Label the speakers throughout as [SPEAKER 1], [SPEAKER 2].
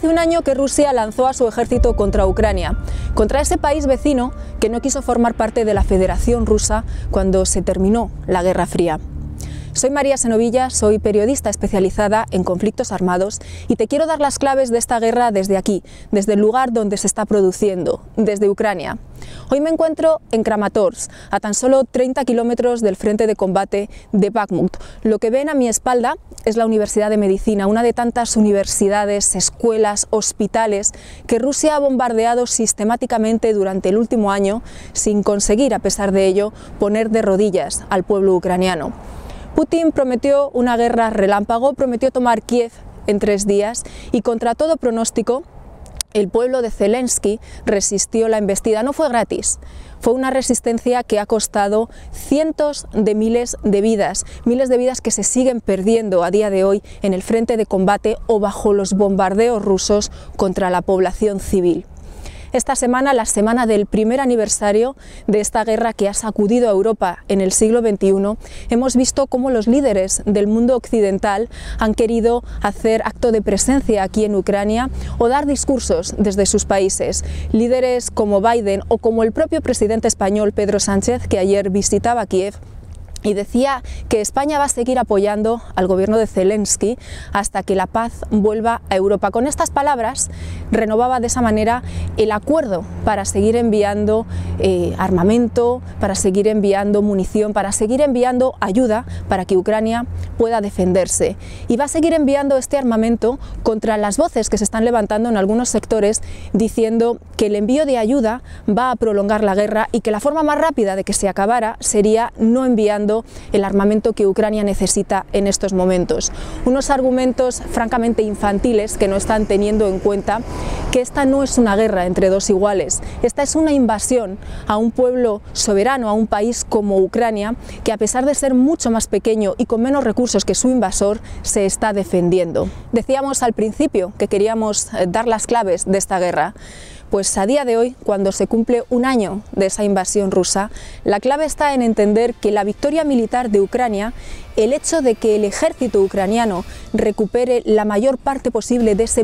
[SPEAKER 1] Hace un año que Rusia lanzó a su ejército contra Ucrania, contra ese país vecino que no quiso formar parte de la Federación Rusa cuando se terminó la Guerra Fría. Soy María Senovilla, soy periodista especializada en conflictos armados y te quiero dar las claves de esta guerra desde aquí, desde el lugar donde se está produciendo, desde Ucrania. Hoy me encuentro en Kramatorsk, a tan solo 30 kilómetros del frente de combate de Bakhmut. Lo que ven a mi espalda es la Universidad de Medicina, una de tantas universidades, escuelas, hospitales que Rusia ha bombardeado sistemáticamente durante el último año sin conseguir, a pesar de ello, poner de rodillas al pueblo ucraniano. Putin prometió una guerra relámpago, prometió tomar Kiev en 3 días y contra todo pronóstico el pueblo de Zelensky resistió la embestida. No fue gratis, fue una resistencia que ha costado cientos de miles de vidas que se siguen perdiendo a día de hoy en el frente de combate o bajo los bombardeos rusos contra la población civil. Esta semana, la semana del primer aniversario de esta guerra que ha sacudido a Europa en el siglo XXI, hemos visto cómo los líderes del mundo occidental han querido hacer acto de presencia aquí en Ucrania o dar discursos desde sus países. Líderes como Biden o como el propio presidente español Pedro Sánchez, que ayer visitaba Kiev, y decía que España va a seguir apoyando al gobierno de Zelensky hasta que la paz vuelva a Europa. Con estas palabras renovaba de esa manera el acuerdo para seguir enviando armamento, para seguir enviando munición, para seguir enviando ayuda para que Ucrania pueda defenderse. Y va a seguir enviando este armamento contra las voces que se están levantando en algunos sectores diciendo que el envío de ayuda va a prolongar la guerra y que la forma más rápida de que se acabara sería no enviando el armamento que Ucrania necesita en estos momentos. Unos argumentos francamente infantiles que no están teniendo en cuenta que esta no es una guerra entre dos iguales, esta es una invasión a un pueblo soberano, a un país como Ucrania, que a pesar de ser mucho más pequeño y con menos recursos que su invasor, se está defendiendo. Decíamos al principio que queríamos dar las claves de esta guerra. Pues a día de hoy, cuando se cumple un año de esa invasión rusa, la clave está en entender que la victoria militar de Ucrania, el hecho de que el ejército ucraniano recupere la mayor parte posible de ese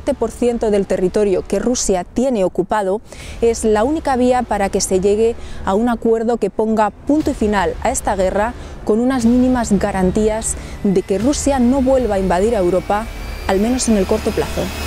[SPEAKER 1] 20% del territorio que Rusia tiene ocupado, es la única vía para que se llegue a un acuerdo que ponga punto y final a esta guerra con unas mínimas garantías de que Rusia no vuelva a invadir a Europa, al menos en el corto plazo.